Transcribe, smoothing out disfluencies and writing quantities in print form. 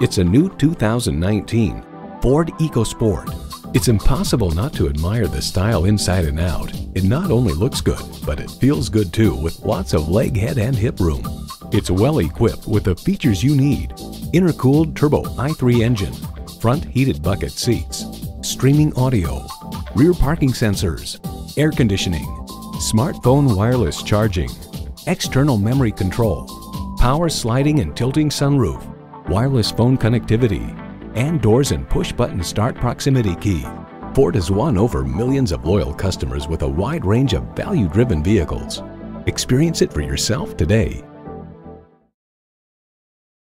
It's a new 2019 Ford EcoSport. It's impossible not to admire the style inside and out. It not only looks good, but it feels good too, with lots of leg, head, and hip room. It's well equipped with the features you need: intercooled turbo i3 engine, front heated bucket seats, streaming audio, rear parking sensors, air conditioning, smartphone wireless charging, external memory control, power sliding and tilting sunroof, wireless phone connectivity, and doors and push-button start proximity key. Ford has won over millions of loyal customers with a wide range of value-driven vehicles. Experience it for yourself today.